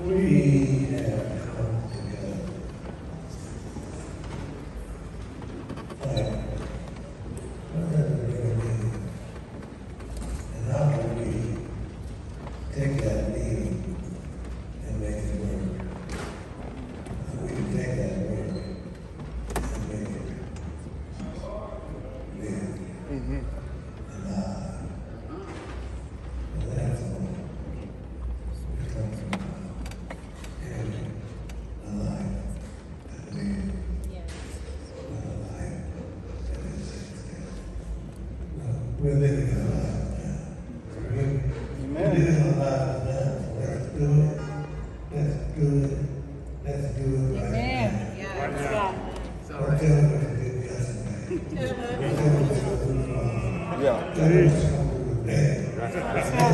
we have come together. Like, what does it really mean? And how can we take that meaning and make it work? How we can take that word and make it live and live. And that's all. It comes from having a life that lives. Not a life that is existing. We're living a life now. We're living a life now. Let's do it. Let's do it. Let's do it right now. Don't tell me what you did yesterday. Don't tell me what you did tomorrow. Tell me what you're going to do today.